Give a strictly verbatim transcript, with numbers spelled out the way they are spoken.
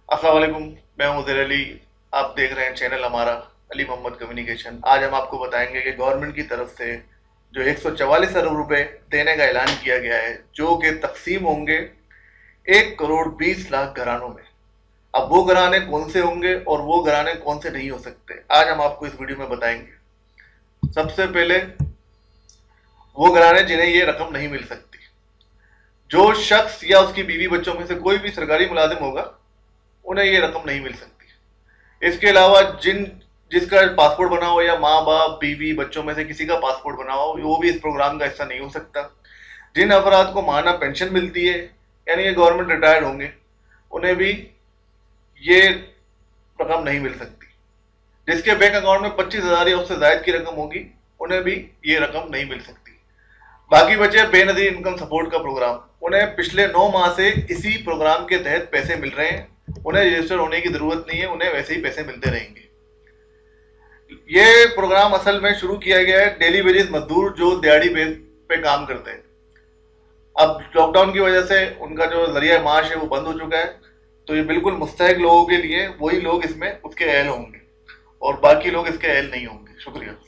अस्सलाम वालेकुम, मैं हूं उज़ैर अली। आप देख रहे हैं चैनल हमारा अली मोहम्मद कम्युनिकेशन। आज हम आपको बताएंगे कि गवर्नमेंट की तरफ से जो एक सौ चवालीस अरब रुपए देने का ऐलान किया गया है, जो कि तकसीम होंगे एक करोड़ बीस लाख घरानों में। अब वो घराने कौन से होंगे और वो घराने कौन से नहीं हो सकते, आज हम आपको इस वीडियो में बताएंगे। सबसे पहले वो घराने जिन्हें ये रकम नहीं मिल सकती। जो शख्स या उसकी बीवी बच्चों में से कोई भी सरकारी मुलाजिम होगा, उन्हें ये रकम नहीं मिल सकती। इसके अलावा जिन जिसका पासपोर्ट बना हो या माँ बाप बीवी बच्चों में से किसी का पासपोर्ट बना हो, वो भी इस प्रोग्राम का हिस्सा नहीं हो सकता। जिन अफराद को माहाना पेंशन मिलती है, यानी ये गवर्नमेंट रिटायर्ड होंगे, उन्हें भी ये रकम नहीं मिल सकती। जिसके बैंक अकाउंट में पच्चीस हजार या उससे ज्यादा की रकम होगी, उन्हें भी ये रकम नहीं मिल सकती। बाकी बचे बेनजीर इनकम सपोर्ट का प्रोग्राम। उन्हें पिछले नौ माह से इसी प्रोग्राम के तहत पैसे मिल रहे हैं। उन्हें रजिस्टर होने की जरूरत नहीं है, उन्हें वैसे ही पैसे मिलते रहेंगे। ये प्रोग्राम असल में शुरू किया गया है डेली वेजेस मजदूर जो दिहाड़ी बेस पे काम करते हैं। अब लॉकडाउन की वजह से उनका जो जरिया माश है वो बंद हो चुका है, तो ये बिल्कुल मुस्तहिक लोगों के लिए, वही लोग इसमें उसके अहल होंगे और बाकी लोग इसके अहल नहीं होंगे। शुक्रिया।